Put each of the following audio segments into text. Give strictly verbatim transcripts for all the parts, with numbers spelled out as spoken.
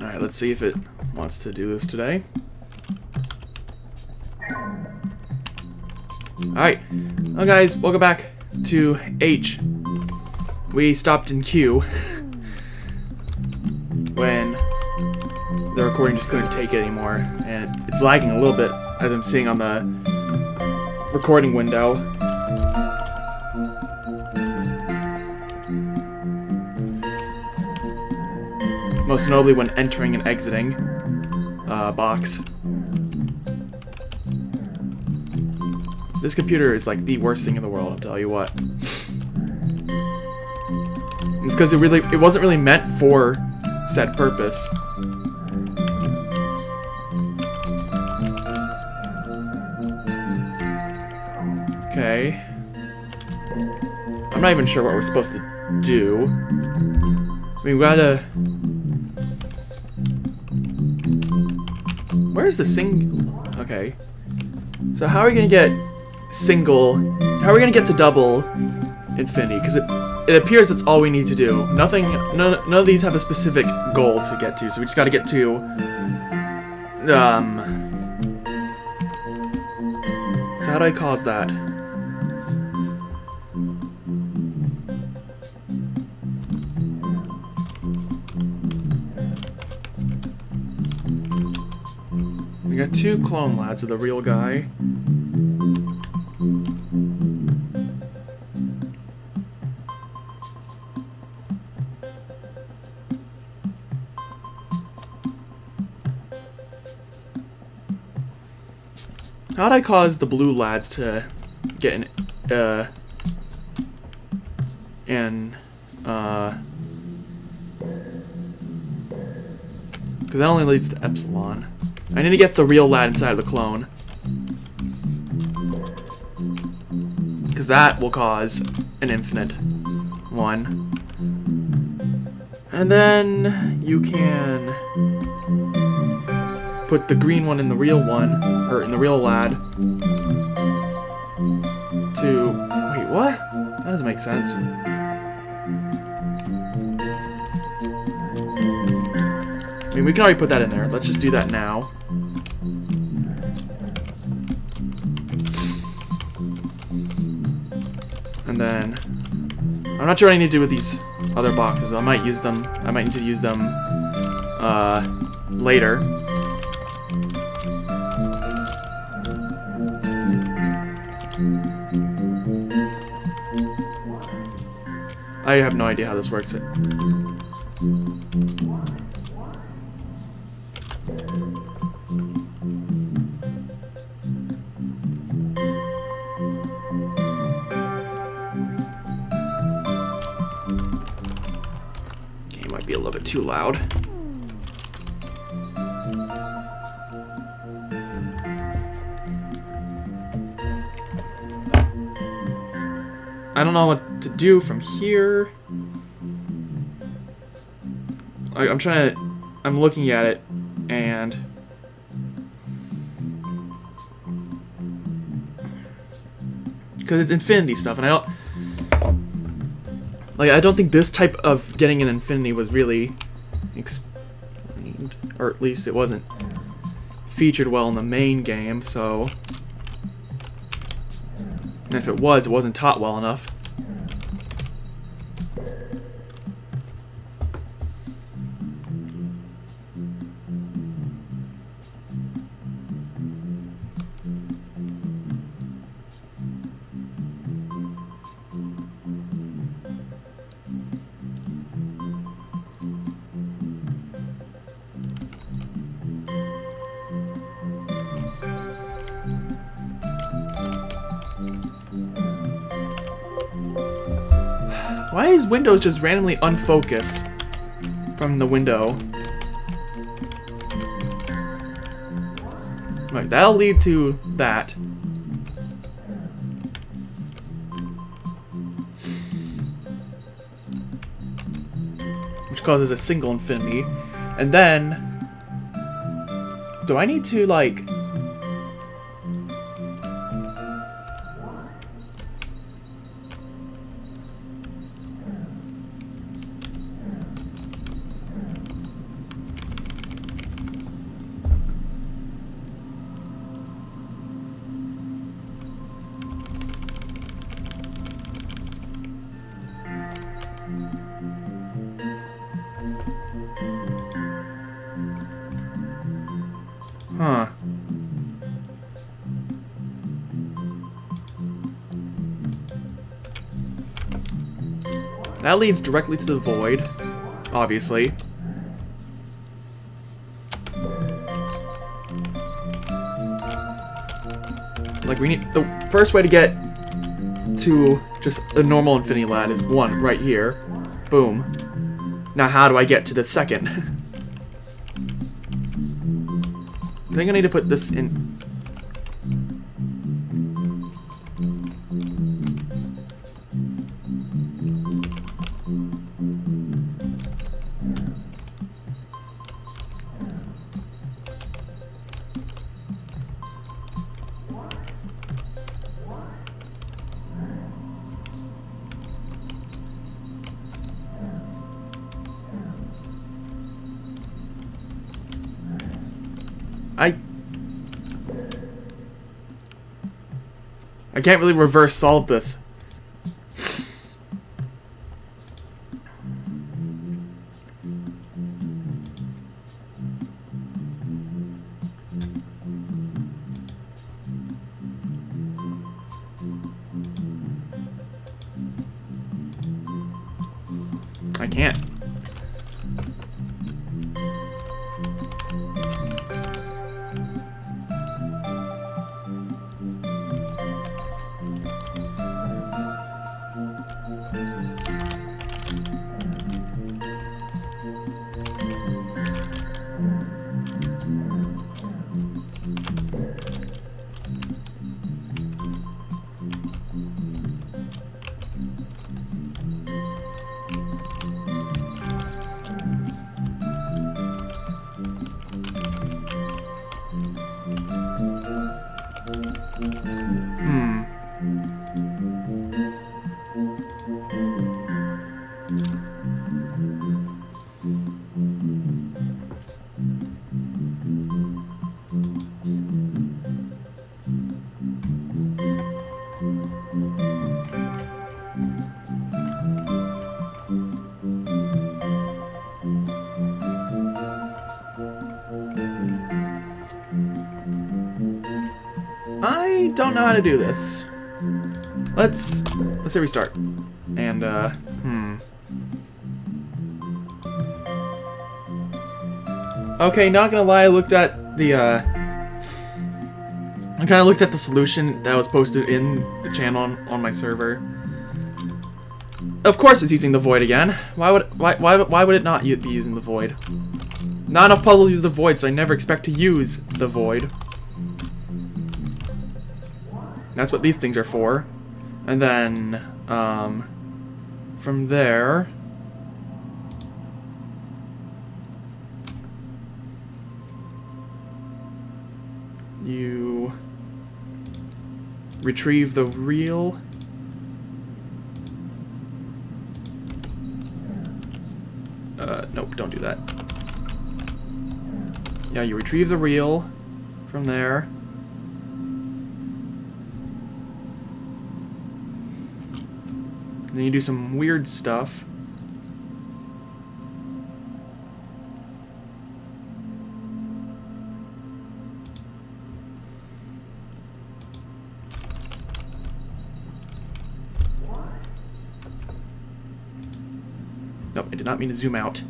Alright, let's see if it wants to do this today. Alright, well guys, welcome back to H. We stopped in Q when the recording just couldn't take it anymore, and it's lagging a little bit as I'm seeing on the recording window. Most notably when entering and exiting uh, box. This computer is like the worst thing in the world, I'll tell you what. It's because it really it wasn't really meant for said purpose. Okay. I'm not even sure what we're supposed to do. I mean, we gotta... Where's the sing... Okay. So how are we gonna get single... How are we gonna get to double infinity? Because it, it appears that's all we need to do. Nothing... None, none of these have a specific goal to get to, so we just gotta get to... Um... So how do I cause that? We got two clone lads with a real guy. How'd I cause the blue lads to get an, uh, and, uh, because that only leads to epsilon. I need to get the real lad inside of the clone. Because that will cause an infinite one. And then you can put the green one in the real one, or in the real lad. To... Wait, what? That doesn't make sense. I mean, we can already put that in there. Let's just do that now. And then, I'm not sure what I need to do with these other boxes. I might use them, I might need to use them uh, later. I have no idea how this works. Might be a little bit too loud. I don't know what to do from here. I, I'm trying to... I'm looking at it, and... Because it's infinity stuff, and I don't... Like, I don't think this type of getting an infinity was really explained, or at least it wasn't featured well in the main game, so... And if it was, it wasn't taught well enough. Why is Windows just randomly unfocus from the window? Right, that'll lead to that. Which causes a single infinity. And then... Do I need to, like... Huh. That leads directly to the void, obviously. Like, we need... The first way to get to just a normal infinity lad is one, right here. Boom. Now how do I get to the second? I think I need to put this in... I... I can't really reverse solve this. I can't. Hmm. I don't know how to do this. Let's let's hit restart. And uh hmm. Okay, not gonna lie, I looked at the uh I kinda looked at the solution that was posted in the channel on, on my server. Of course it's using the void again. Why would why why why would it not be using the void? Not enough puzzles use the void, so I never expect to use the void. That's what these things are for. And then, um, from there... you retrieve the reel. Uh, nope, don't do that. Yeah, you retrieve the reel from there. And then you do some weird stuff. Nope, I did not mean to zoom out.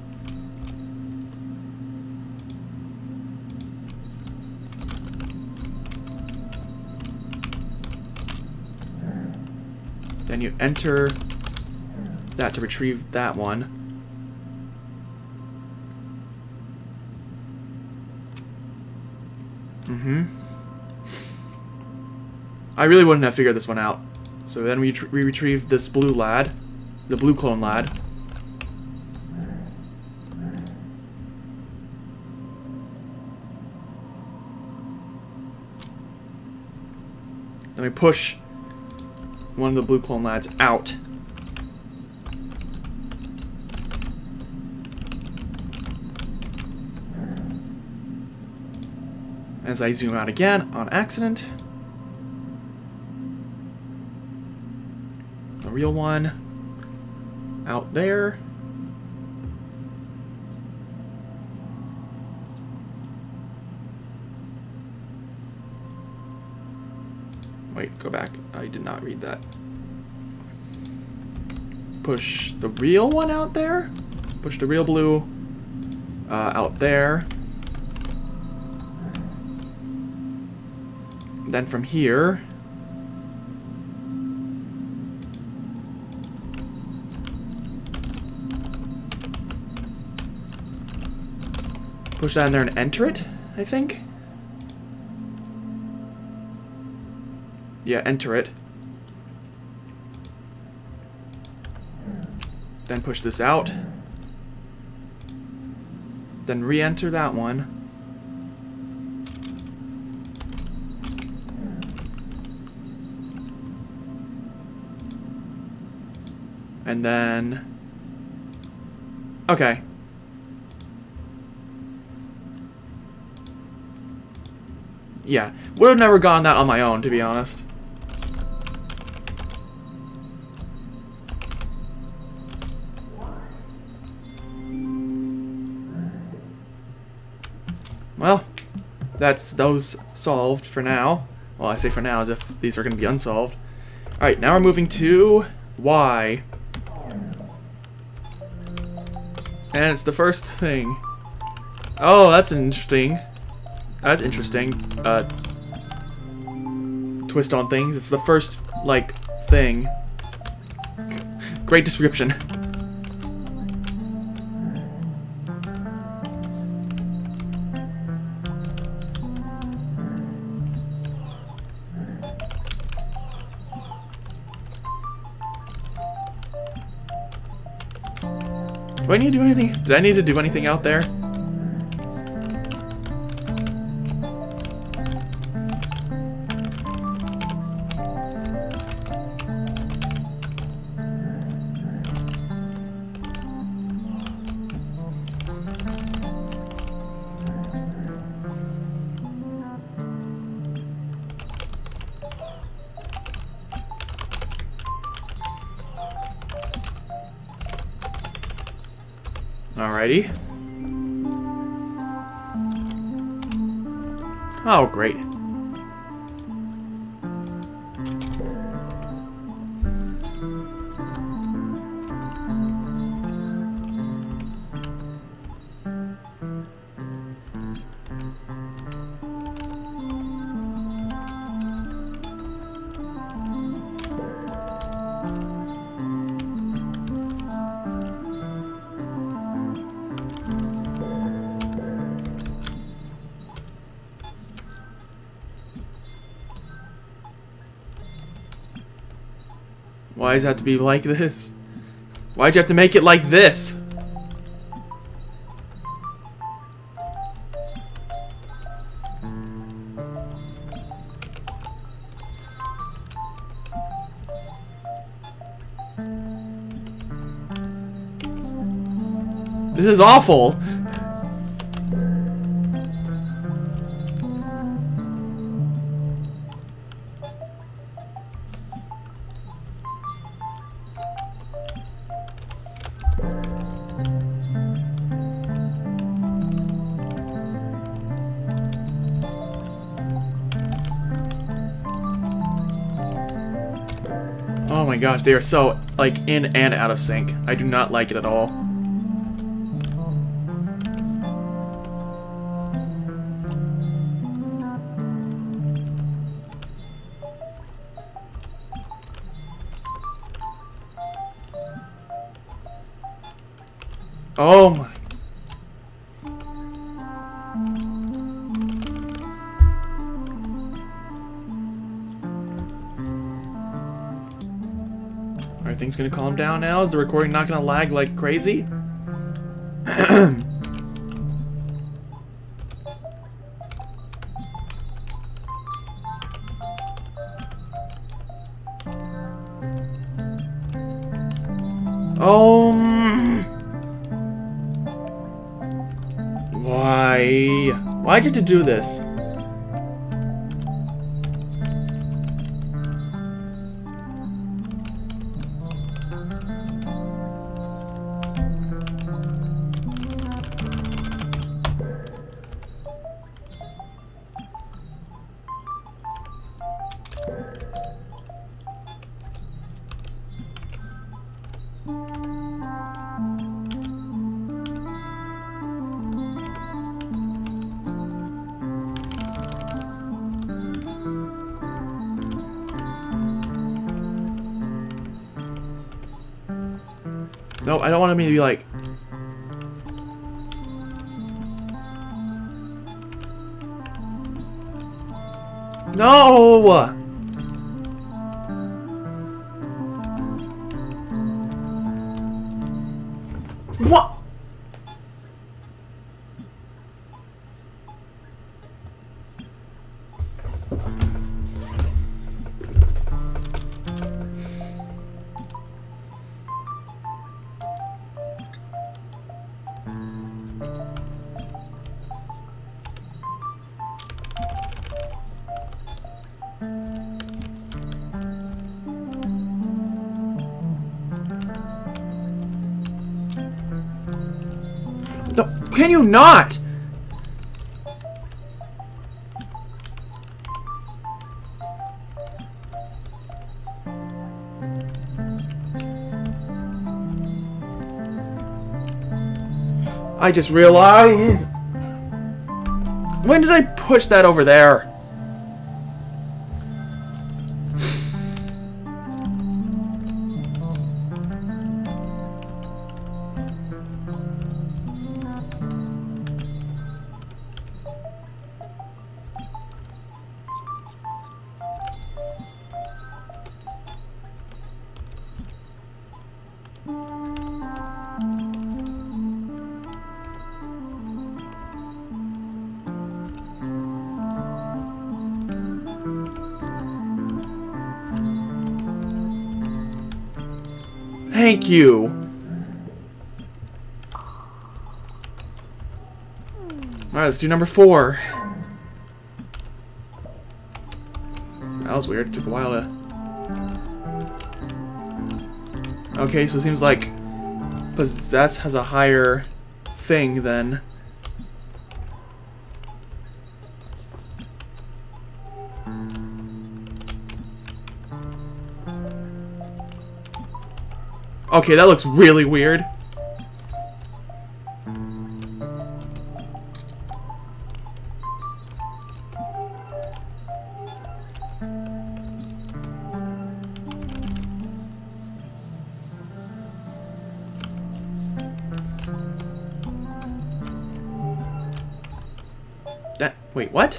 Then you enter that to retrieve that one. Mm-hmm. I really wouldn't have figured this one out. So then we, we retrieve this blue lad, the blue clone lad. Then we push one of the blue clone lads out. As I zoom out again on accident. The real one out there. Wait, go back. I did not read that. Push the real one out there. Push the real blue uh, out there. Then from here, push that in there and enter it, I think. Yeah, enter it. Then push this out. Then re-enter that one. And then... Okay. Yeah, would have never gotten that on my own, to be honest. Well, that's those solved for now. Well, I say for now as if these are going to be unsolved. Alright, now we're moving to Y. And it's the first thing. Oh, that's interesting. That's interesting. Uh, twist on things. It's the first, like, thing. Great description. Do I need to do anything? Did I need to do anything out there? Alrighty. Oh, great. Why does it have to be like this? Why'd you have to make it like this? This is awful. Oh my gosh, they are so, like, in and out of sync. I do not like it at all. Oh my. Are things gonna calm down now? Is the recording not gonna lag like crazy? Oh. Why? Why'd you have to do this? No, I don't want me to be like... No! What? No, can you not? I just realized. When did I push that over there? Thank you. Alright, let's do number four. That was weird. It took a while to... Okay, so it seems like possess has a higher thing than... Okay, that looks really weird. That, wait, what?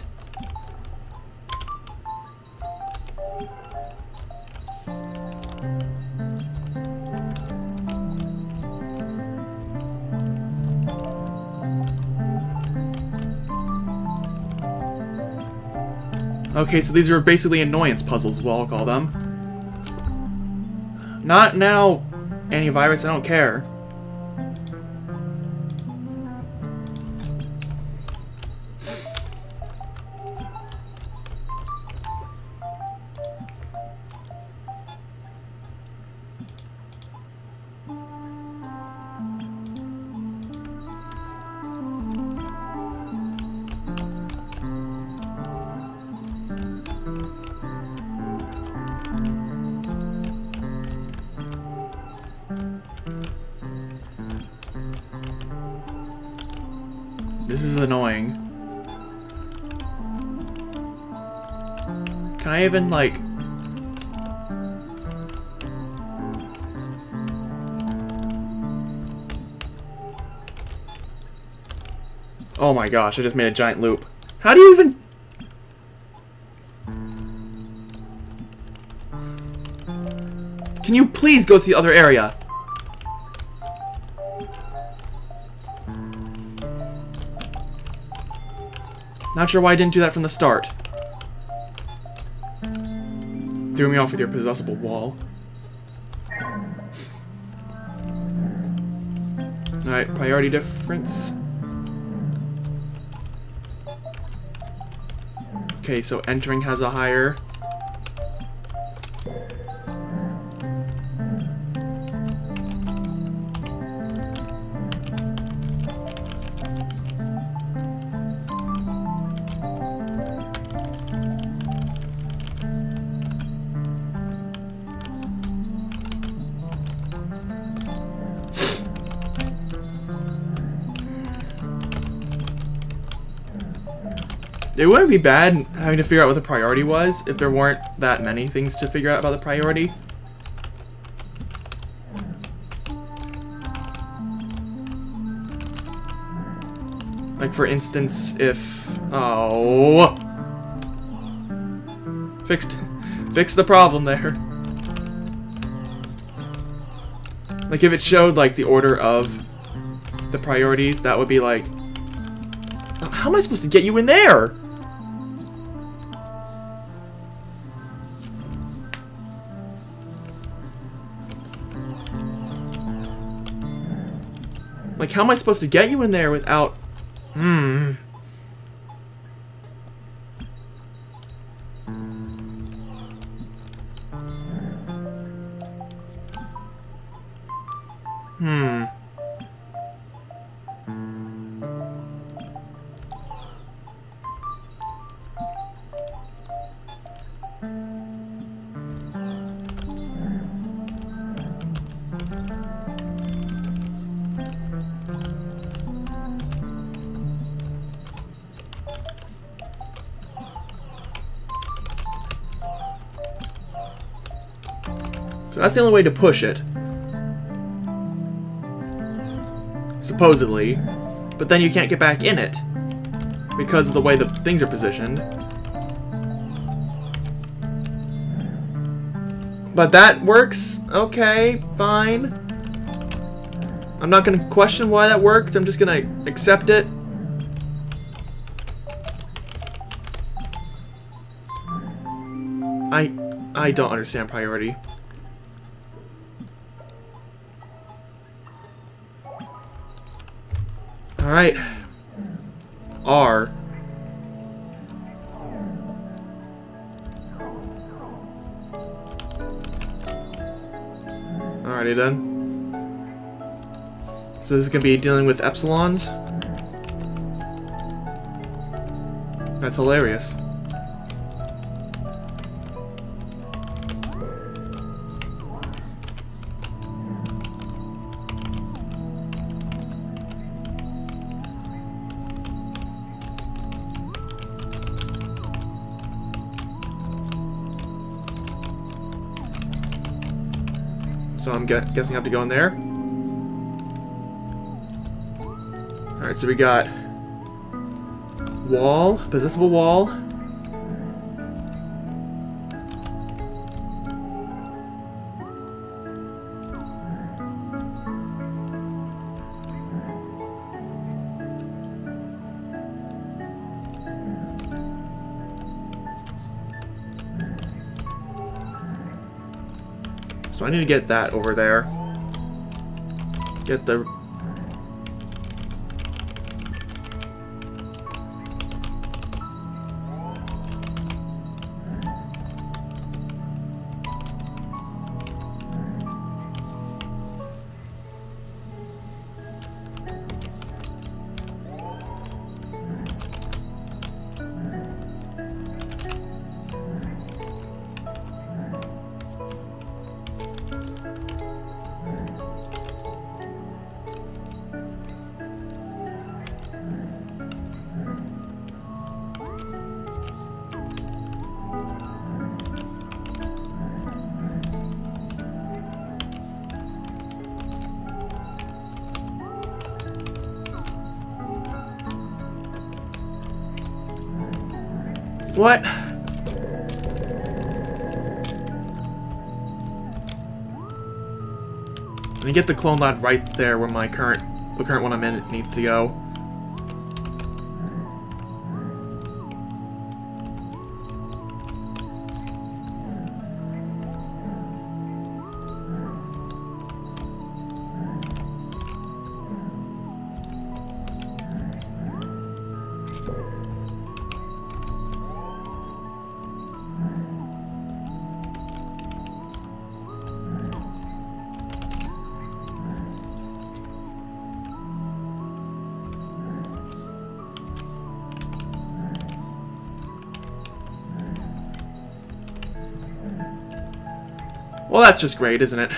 Okay, so these are basically annoyance puzzles, we'll all call them. Not now, antivirus, I don't care. This is annoying. Can I even, like... Oh my gosh, I just made a giant loop. How do you even... Can you please go to the other area? Not sure why I didn't do that from the start. Threw me off with your possessible wall. Alright, priority difference. Okay, so entering has a higher. It wouldn't be bad having to figure out what the priority was if there weren't that many things to figure out about the priority. Like, for instance, if... Oh... Fixed... Fix the problem there. Like, if it showed, like, the order of the priorities, that would be like... How am I supposed to get you in there? Like, how am I supposed to get you in there without... Hmm... Hmm. So that's the only way to push it. Supposedly. But then you can't get back in it. Because of the way the things are positioned. But that works. Okay, fine. I'm not gonna question why that worked. I'm just gonna accept it. I... I don't understand priority. Alright. R. Alrighty then. So this is gonna be dealing with epsilons? That's hilarious. So I'm gu guessing I have to go in there. Alright, so we got wall, possessible wall. So I need to get that over there. Get the... What? Let me get the clone lad right there where my current, the current one I'm in needs to go. Well, that's just great, isn't it?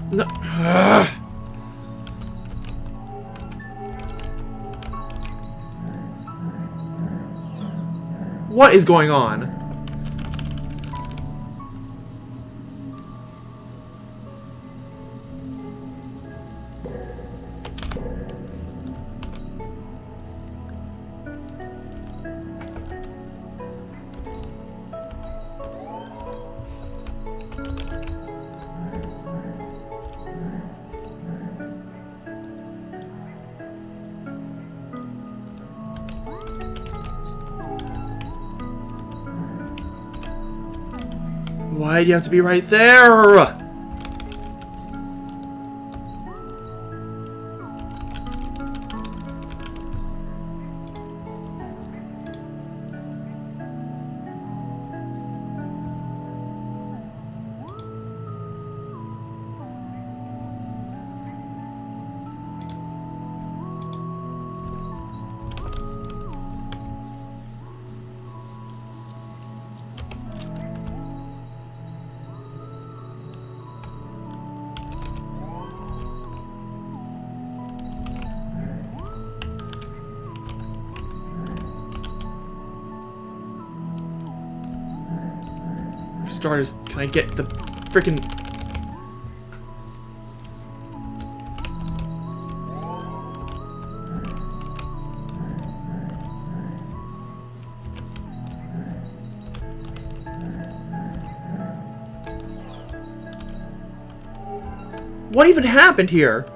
No. Ugh. What is going on? Why do you have to be right there? Starters, can I get the freaking... What even happened here?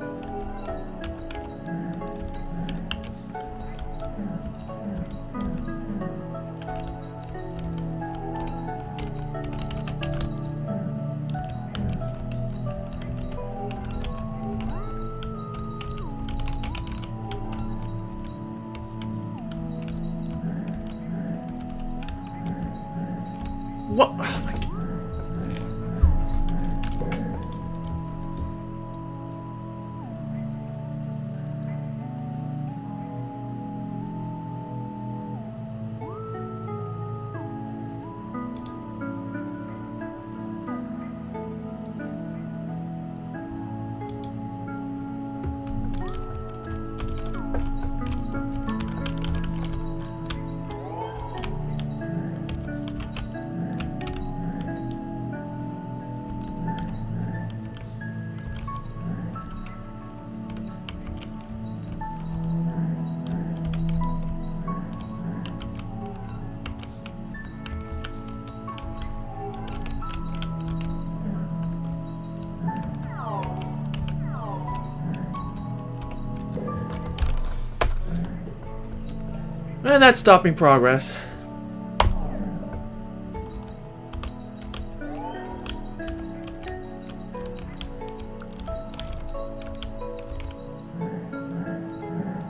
What? Oh my God. And that's stopping progress.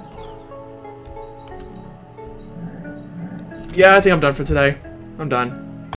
Yeah, I think I'm done for today. I'm done.